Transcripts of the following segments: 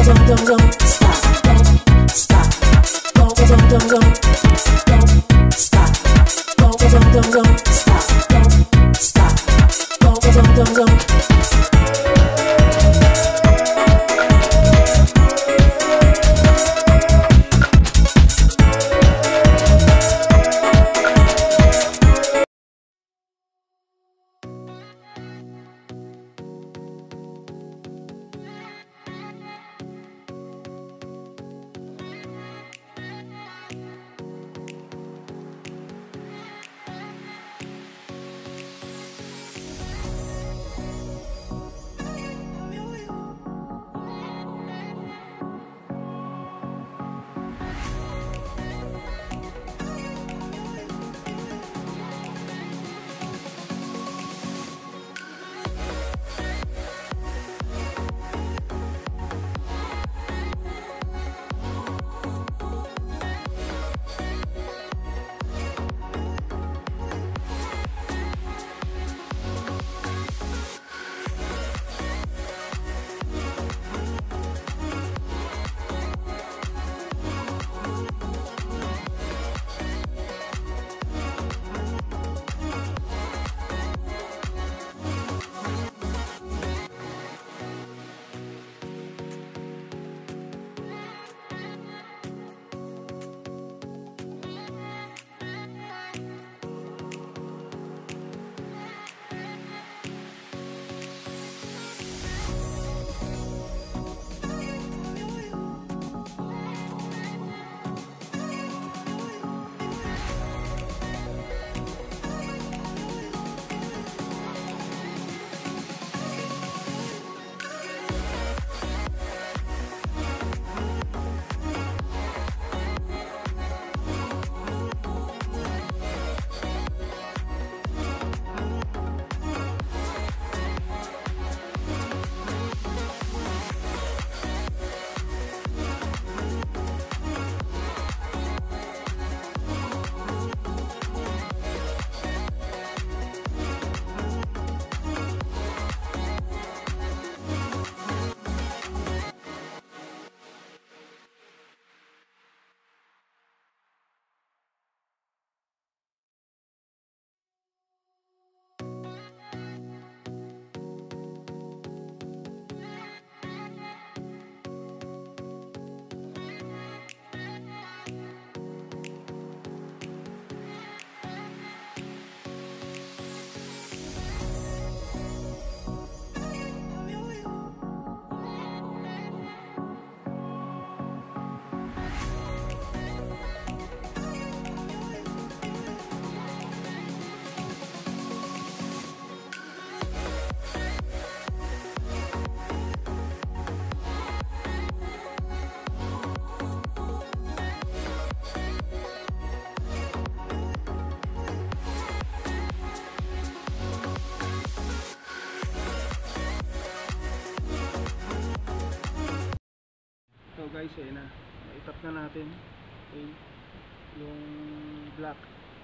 guys, ayun na, itap na natin. Okay, yung black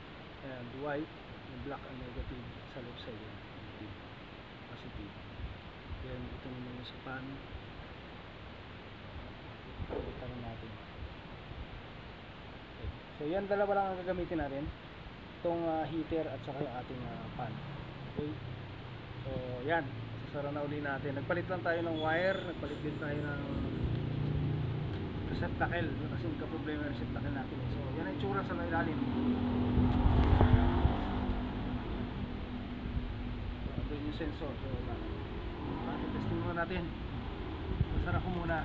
and white, yung black ang negative sa left side, yung positive. Then ito naman yung sa pan, ito natin. Okay. So yan, dalawa lang ang gagamitin natin, itong heater at saka yung ating pan. Okay, so yan, sasara na uli natin. Nagpalit lang tayo ng wire, nagpalit din tayo ng receptacle, kasi magka-problema yung receptacle natin. So yan ang itsura sa ilalim. So ito yung sensor. So testing muna natin. Masara ko muna.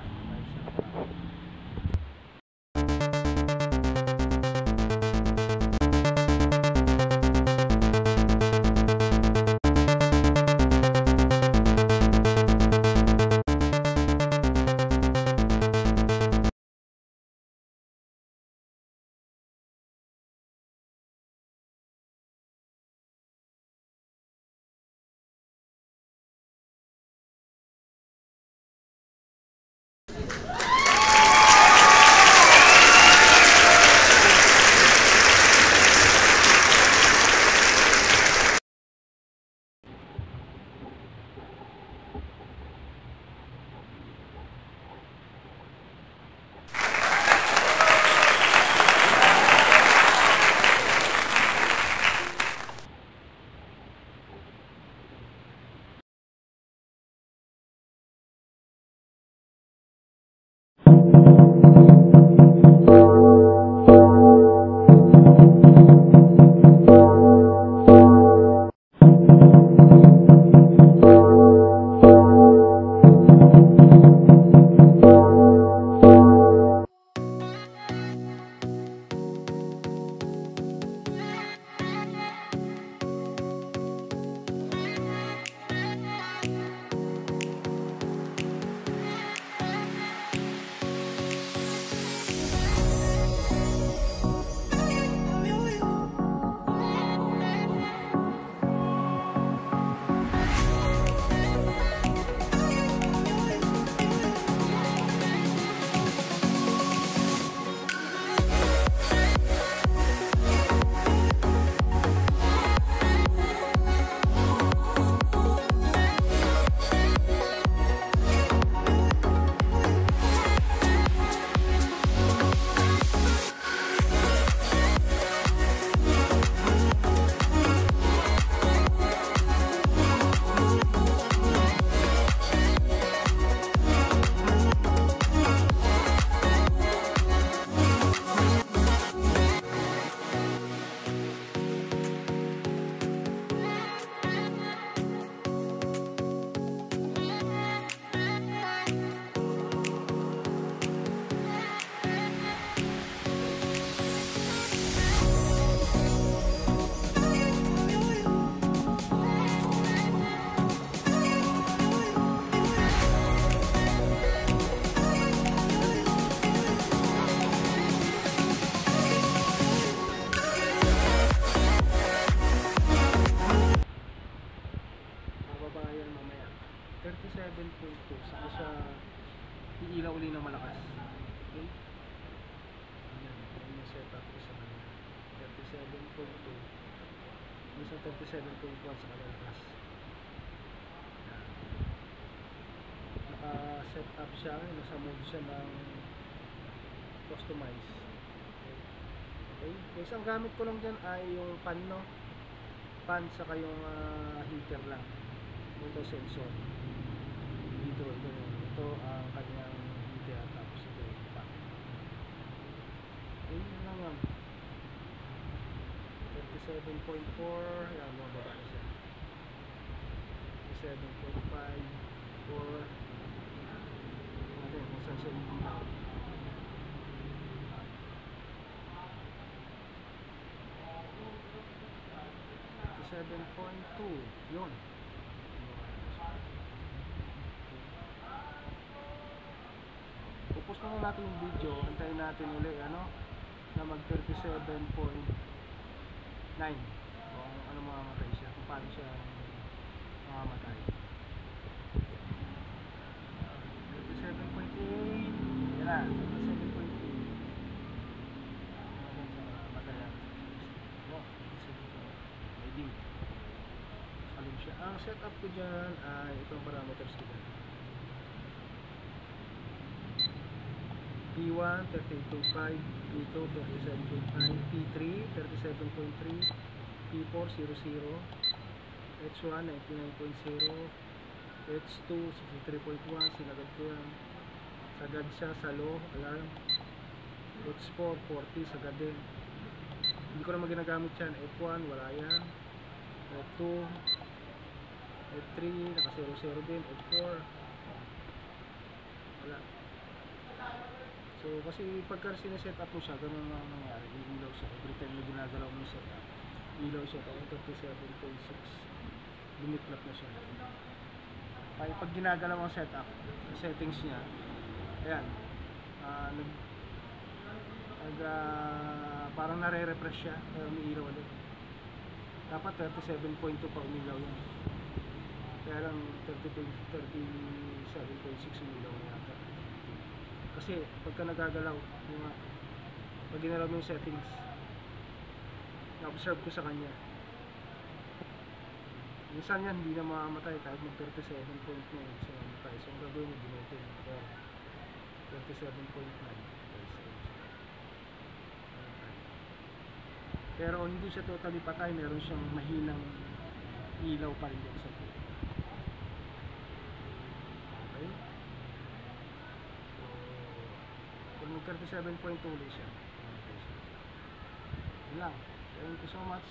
37.2 saka siya iilaw uli ng malakas. Okay? Ayan, ayan yung setup ko sa kanya. 37.2 minsan 37.1 sa malakas. Naka-set up siya, nasa mode siya ng customize. Okay? Guys, ang gamit ko lang dyan ay yung pan, no? Pan saka yung heater lang. Ito sensor. Ito ang kanyang heater, tapos ito yung pan. Okay, yun lang yan. 37.4, yan, mababa na siya. 37.5, 4, natin kung saan siya iilaw. 37.2, yun. Pupus na natin yung video, antayin natin ulit na mag 37.9 kung ano mamamatay siya, kung paano siya mamamatay. 37.8, yan na, 37.8. Ang setup ko dyan ay itong parameters ko dyan. P1 38.5, P2 37.9, P3 37.3, P4 00, H1 99.0, H2 63.1, sinagad ko yan. Sagad siya sa low, alarm. H4 40, sagad din. Hindi ko naman ginagamit yan. F1 wala yan. F2 F3 naka 00 din. F4 wala. So kasi pagka sineset up mo siya, ganun ang nangyari, ilaw siya every time na ginagalaw mo yung setup, ilaw siya. 37.6 lumitlap na siya. Kaya pag ginagalaw ang setup, settings niya, ayan, parang nare-refresh siya, kaya umiilaw ulit. Dapat 37.2 pa umilaw yun, kaya lang 37.6 umilaw na yata. Kasi pagka nagagalaw pag ginalaw mo yung settings, na-observe ko sa kanya, minsan yan hindi na mamamatay kahit mag 37.9 so mamatay. So ang gagawin mo, dinote mo 37.9. Pero hindi siya totally patay, meron siyang mahinang ilaw pa rin sa puno. Okay? So 37.2 ulit siya. Okay, so, yun lang. Thank you so much.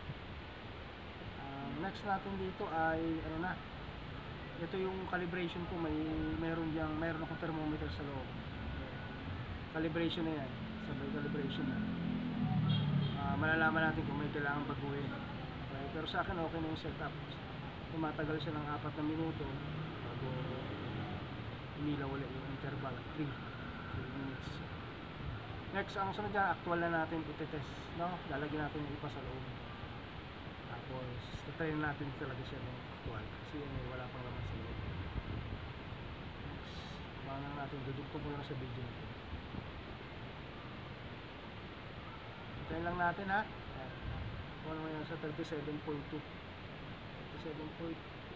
Next natin dito ay ano na, ito yung calibration ko. Meron akong thermometer sa loob. Calibration na yan, sabay calibration na. Malalaman natin kung may kailangan baguhin. Okay, pero sa akin okay na yung setup. Tumatagal siya ng 4 na minuto bago umilaw ulit yung interval 3 minutes. Next, ang sunod dyan, actual na natin itetest, no? Lalagyan natin yung ipa sa loob. Tapos, tatayin natin talaga siya ng actual kasi wala pang laman sa loob. Next, abangan natin, dudugtong ko na sa video nito. Hintayin lang natin, ha? Kung ano yan sa 37.2, 37.3,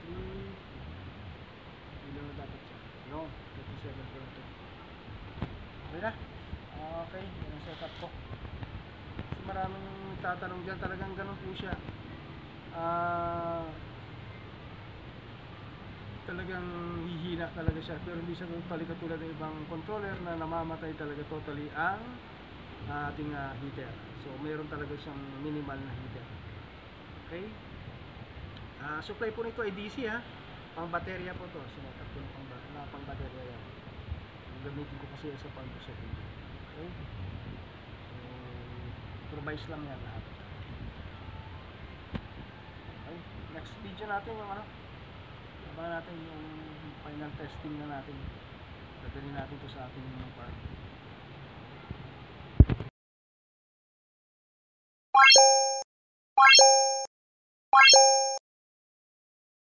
ilan na dapat siya? No, 37.2. Okay na? Okay, yan ang setup ko. Kasi maraming tatanong dyan, talagang ganun po siya. Talagang hihina talaga siya, pero hindi siya totally katulad ng ibang controller na namamatay talaga totally ang ating heater. So mayroon talaga siyang minimal na heater. Okay, supply po nito ay DC, ha, pang baterya po to. Sinetap ko na pang baterya yan. Gamitin ko kasi sa pang sa video. Okay, so improvise lang yan lahat. Okay, next video natin yung ano, abangan natin yung final testing na natin. Dadalhin natin to sa ating part.